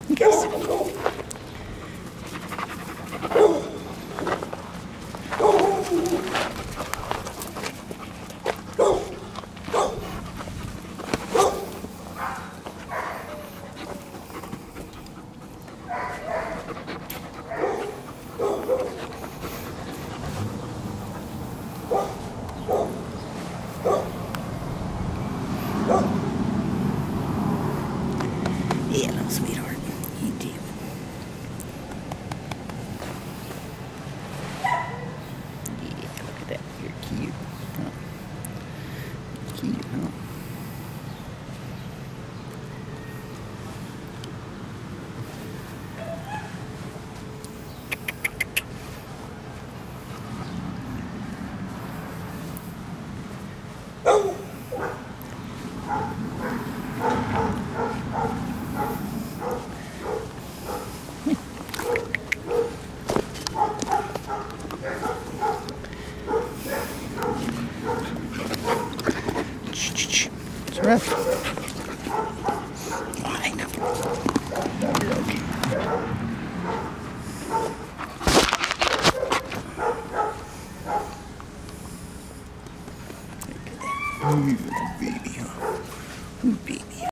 Yes. Hello, sweetheart. You do. Yeah, look at that. You're cute. Huh? Cute, huh? Shh. It's rough. I know. You're okay. Look at that. Ooh, baby, huh? Ooh, baby.